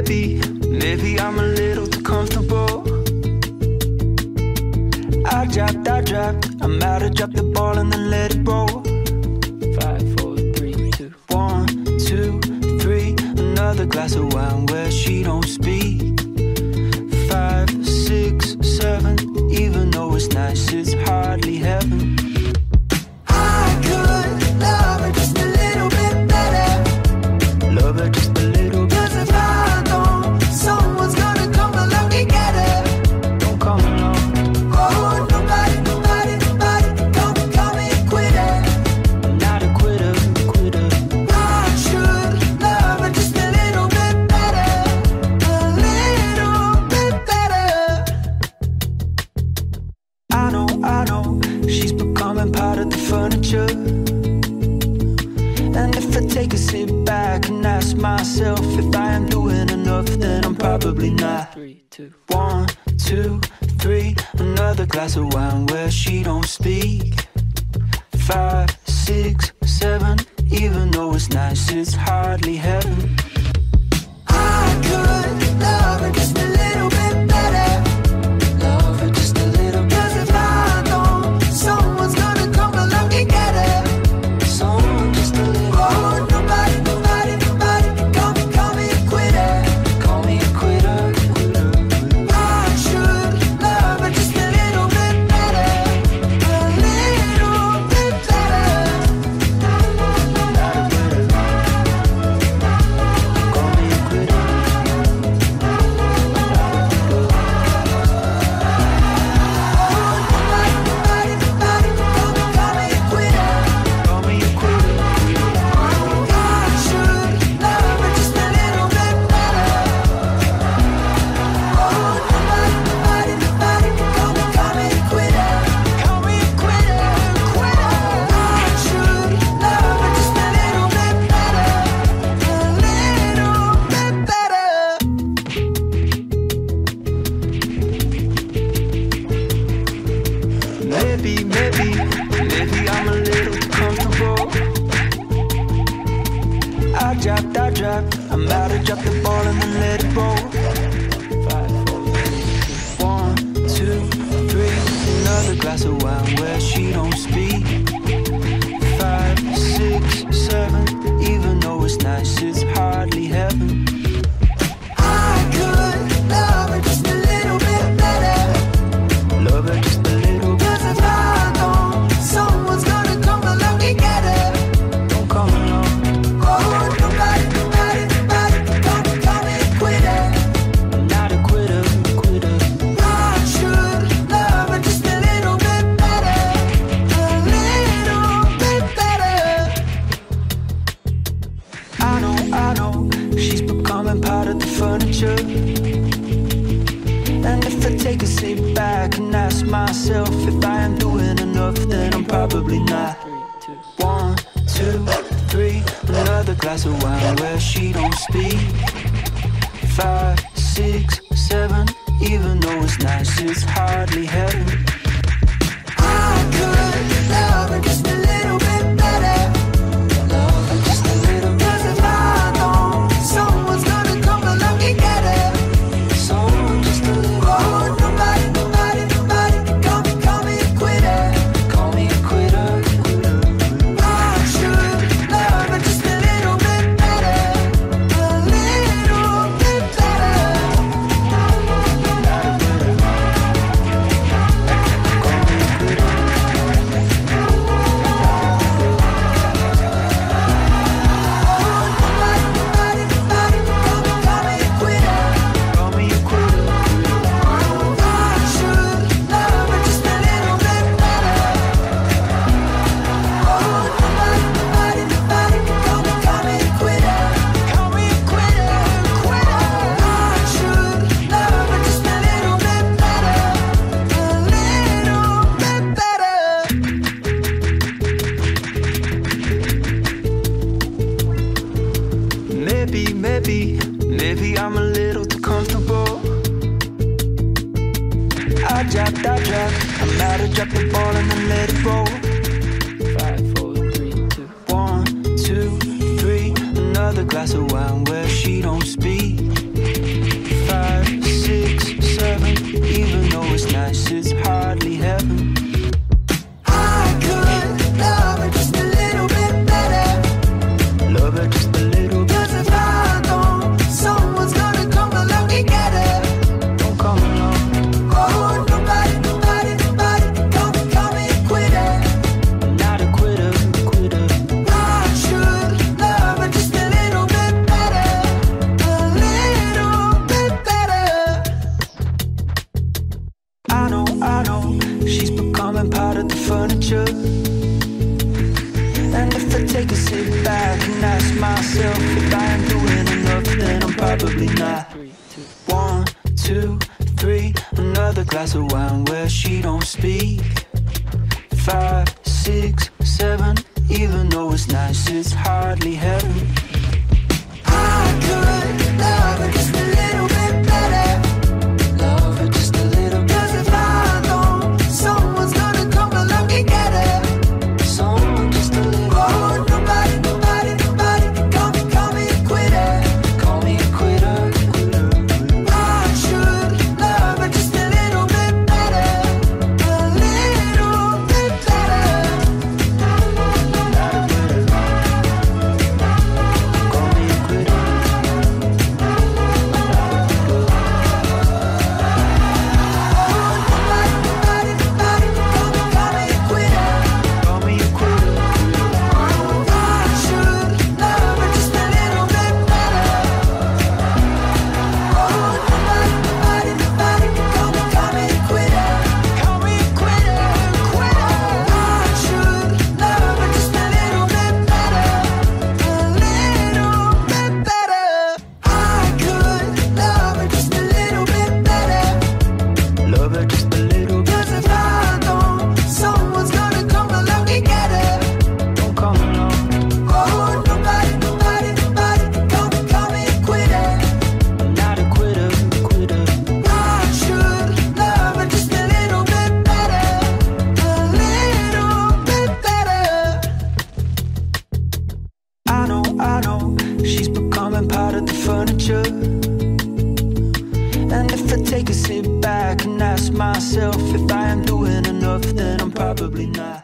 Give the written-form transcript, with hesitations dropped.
maybe I'm a little too comfortable. I dropped, I'm out to drop the ball and then let it roll. 5, 4, 3, 2. 1, 2, 3. Another glass of wine where she don't speak. 5, 6, 7. Even though it's nice, it's hardly heaven. I could love her just a little bit better. Love her just a little bit. 'Cause if I don't, someone's gonna come along and get her. Don't come along. Oh, nobody don't call me a quitter. I'm not a quitter. I should love her just a little bit better. A little bit better. I know, she's becoming part of the furniture. And if I take a sit back and ask myself if I am doing enough, then I'm probably not. 3, 2. 1, 2, 3. Another glass of wine where she don't speak. 5, 6, 7. Even though it's nice, it's hardly heaven. I could love her just a little bit better. Love her just a little bit. 'Cause if I don't, someone's gonna come along and get her. Someone just a little. Oh, nobody call me a quitter. Call me a quitter. I should love her just a little bit better. A little bit better. Not a quitter. Call me a quitter. Maybe I'm a little too comfortable. I dropped, I'm out to drop the ball and then let it roll. 5, 4, 3, 1, 2, 3. Another glass of wine where she don't speak. 5, 6, 7. Even though it's nice, it's hardly heaven. I could love her just a little bit better. Love her just a little bit. 'Cause if I don't, someone's gonna come along and get her. Don't come along. Oh, nobody don't call me a quitter. I'm not a quitter. I should love her just a little bit better. A little bit better. I know, she's becoming part of the furniture. And if I take a sit back and ask myself if I am doing enough, then I'm probably not. 1, 2, 3. Another glass of wine where she don't speak. 5, 6, 7. Even though it's nice, it's hardly heaven. I could love her just a little bit better. Love her just a little bit. 'Cause if I don't, someone's gonna come along and get her. Someone just a little. Oh, nobody call me a quitter. Call me a quitter. I should love her just a little bit better. A little bit better. Not a quitter. Call me a quitter. Maybe I'm a little too comfortable. I dropped, I'm out to drop the ball and then let it roll. 5, 4, 3, 2. 1, 2, 3. Another glass of wine where she don't speak. myself if I am doing enough, then I'm probably not. 1, 2, 3, another glass of wine where she don't speak. 5, 6, 7, even though it's nice, it's hardly heaven. I could love her just a little bit better. Love her just a little. 'Cause if I don't, someone's gonna come along and get her. Someone just a little. Oh, nobody, nobody, nobody can call me a quitter. Call me a quitter, quitter. I should love her just a little bit better. A little bit better. Not a quitter. Call me a quitter. I know, she's becoming part of the furniture. And if I take a sit back and ask myself if I am doing enough, then I'm probably not.